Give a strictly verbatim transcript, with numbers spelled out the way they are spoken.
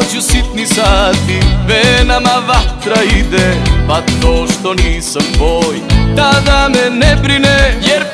prođu sitni sati, venama vatra ide, pa to što nisam tvoj tada me ne brine, jer